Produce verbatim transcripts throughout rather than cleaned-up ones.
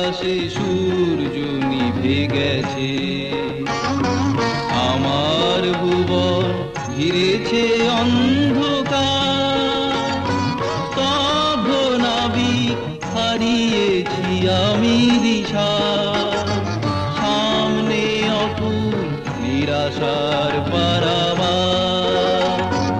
আকাশে সূর্য নিভে গেছে, আমার ভুবন ঘিরেছে অন্ধকার। স্তব্ধ নাবিক হারিয়েছি আমি দিশা, সামনে অতুল নিরাশার পারাবার।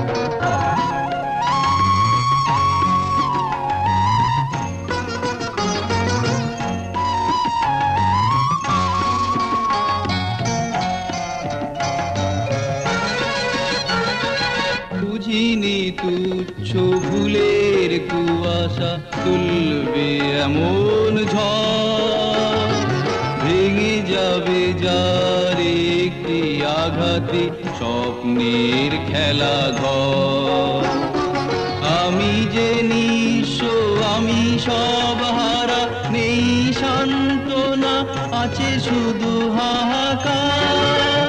বুঝিনি তুচ্ছ ভুলের কুয়াশা তুলবে এমন ঝড়, ভেঙে যাবে যার একটি আঘাতে স্বপ্নের খেলা ঘর। আমি যে নিঃস্ব, আমি সব হারা, নেই সান্ত্বনা, আছে শুধু হাহাকার।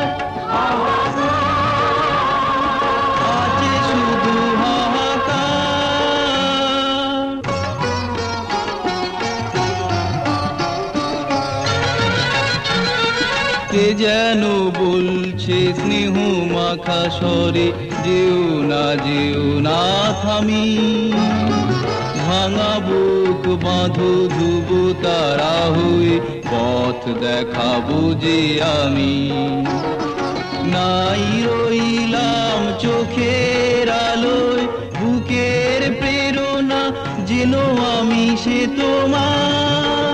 কে যেন বলছে স্নেহ মাখা স্বরে, যেও না যেও না থামি। ভাঙা বুক বাঁধো ধুব তারা হয়ে, পথ দেখাবো যে আমি। নাই রইলাম চোখের আলোয়, বুকের প্রেরণা যেন আমি সে তোমার।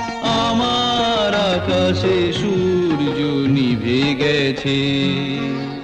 আমার আকাশে সূর্য নিভে গেছে।